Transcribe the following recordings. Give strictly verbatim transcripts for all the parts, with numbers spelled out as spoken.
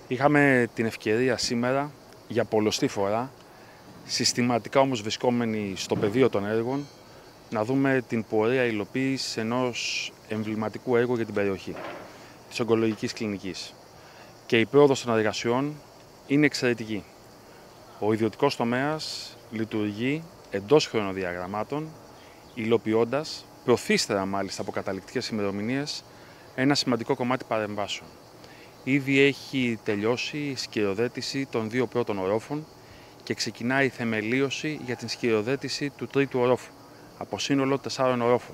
Είχαμε την ευκαιρία σήμερα για πολλοστή φορά, συστηματικά όμως βρισκόμενοι στο πεδίο των έργων, να δούμε την πορεία υλοποίησης ενός εμβληματικού έργου για την περιοχή, της ογκολογικής κλινικής. Και η πρόοδος των εργασιών είναι εξαιρετική. Ο ιδιωτικός τομέας λειτουργεί εντός χρονοδιαγραμμάτων, υλοποιώντας, προθύστερα μάλιστα από καταληκτικές ημερομηνίες, ένα σημαντικό κομμάτι παρεμβάσεων. Ήδη έχει τελειώσει η σκυροδέτηση των δύο πρώτων ορόφων και ξεκινάει η θεμελίωση για την σκυροδέτηση του τρίτου ορόφου, από σύνολο τεσσάρων ορόφων.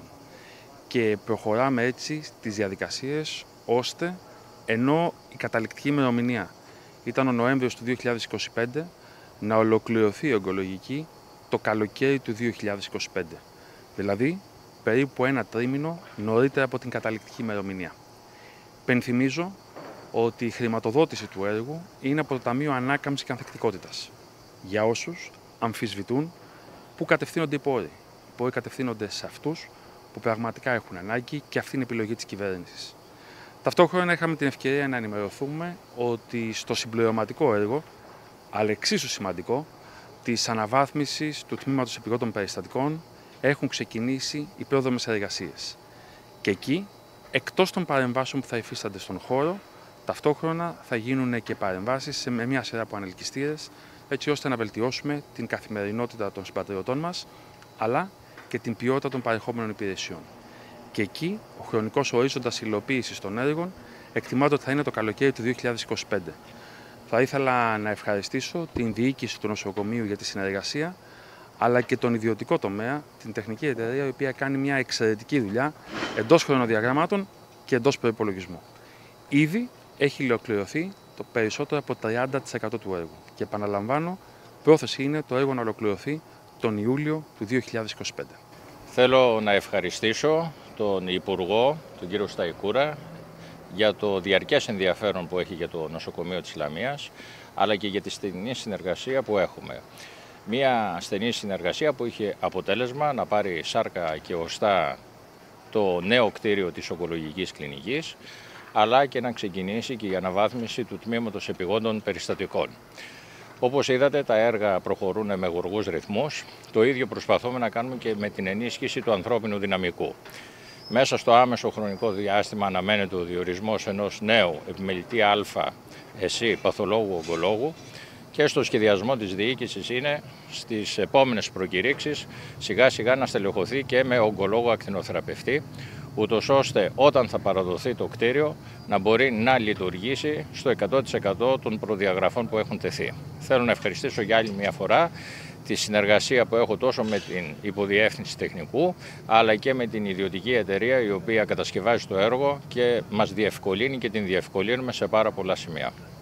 Και προχωράμε έτσι τις διαδικασίες, ώστε, ενώ η καταληκτική ημερομηνία ήταν ο Νοέμβριος του δύο χιλιάδες είκοσι πέντε, να ολοκληρωθεί η ογκολογική το καλοκαίρι του δύο χιλιάδες είκοσι πέντε. Δηλαδή, περίπου ένα τρίμηνο νωρίτερα από την καταληκτική ημερομηνία. Πενθυμίζω ότι η χρηματοδότηση του έργου είναι από το Ταμείο Ανάκαμψης και Ανθεκτικότητας. Για όσους αμφισβητούν πού κατευθύνονται οι πόροι. Οι πόροι κατευθύνονται σε αυτούς που πραγματικά έχουν ανάγκη και αυτή είναι η επιλογή της κυβέρνησης. Ταυτόχρονα είχαμε την ευκαιρία να ενημερωθούμε ότι στο συμπληρωματικό έργο, αλλά εξίσου σημαντικό, της αναβάθμισης του τμήματος επιγόντων περιστατικών έχουν ξεκινήσει οι πρόδρομες εργασίες. Και εκεί, εκτός των παρεμβάσεων που θα υφίστανται στον χώρο, ταυτόχρονα θα γίνουν και παρεμβάσεις με μια σειρά από ανελκυστήρες, έτσι ώστε να βελτιώσουμε την καθημερινότητα των συμπατριωτών μας, αλλά και την ποιότητα των παρεχόμενων υπηρεσιών. Και εκεί, ο χρονικός ορίζοντας υλοποίησης των έργων εκτιμάται ότι θα είναι το καλοκαίρι του δύο χιλιάδες είκοσι πέντε. Θα ήθελα να ευχαριστήσω την διοίκηση του νοσοκομείου για τη συνεργασία, αλλά και τον ιδιωτικό τομέα, την τεχνική εταιρεία, η οποία κάνει μια εξαιρετική δουλειά εντός χρονοδιαγραμμάτων και εντός προϋπολογισμού. Ήδη έχει ολοκληρωθεί το περισσότερο από τριάντα τοις εκατό του έργου. Και επαναλαμβάνω, πρόθεση είναι το έργο να ολοκληρωθεί τον Ιούλιο του δύο χιλιάδες είκοσι πέντε. Θέλω να ευχαριστήσω τον Υπουργό, τον κύριο Σταϊκούρα, για το διαρκές ενδιαφέρον που έχει για το νοσοκομείο της Λαμίας, αλλά και για τη στενή συνεργασία που έχουμε. Μία στενή συνεργασία που είχε αποτέλεσμα να πάρει σάρκα και οστά το νέο κτίριο της ογκολογικής κλινικής, αλλά και να ξεκινήσει και η αναβάθμιση του τμήματος επιγόντων περιστατικών. Όπως είδατε, τα έργα προχωρούν με γοργούς ρυθμούς. Το ίδιο προσπαθούμε να κάνουμε και με την ενίσχυση του ανθρώπινου δυναμικού. Μέσα στο άμεσο χρονικό διάστημα αναμένεται ο διορισμός ενός νέου επιμελητή Α ΕΣΥ παθολόγου-ογκολόγου και στο σχεδιασμό της διοίκησης είναι στις επόμενες προκηρύξεις σιγά σιγά να στελεχωθεί και με ογκολόγο ακτινοθεραπευτή, ούτως ώστε όταν θα παραδοθεί το κτίριο να μπορεί να λειτουργήσει στο εκατό τοις εκατό των προδιαγραφών που έχουν τεθεί. Θέλω να ευχαριστήσω για άλλη μια φορά τη συνεργασία που έχω τόσο με την υποδιεύθυνση τεχνικού, αλλά και με την ιδιωτική εταιρεία η οποία κατασκευάζει το έργο και μας διευκολύνει και την διευκολύνουμε σε πάρα πολλά σημεία.